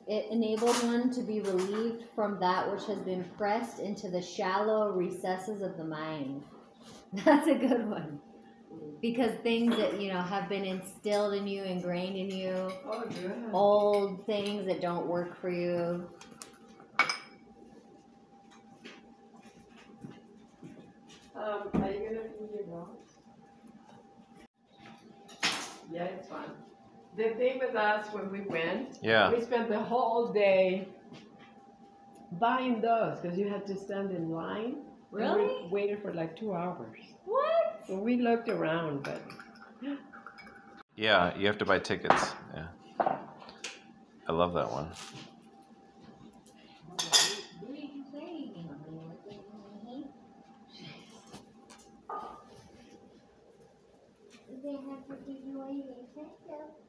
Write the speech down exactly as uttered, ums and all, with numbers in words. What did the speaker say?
It enabled one to be relieved from that which has been pressed into the shallow recesses of the mind. That's a good one. Because things that, you know, have been instilled in you, ingrained in you, oh, good. Old things that don't work for you. Um, are you gonna feed your dogs? Yeah, it's fun. The thing with us when we went, yeah. we spent the whole day buying dogs because you had to stand in line. Really? We waited for like two hours. What? So we looked around, but Yeah, you have to buy tickets. Yeah. I love that one. They have to give you away.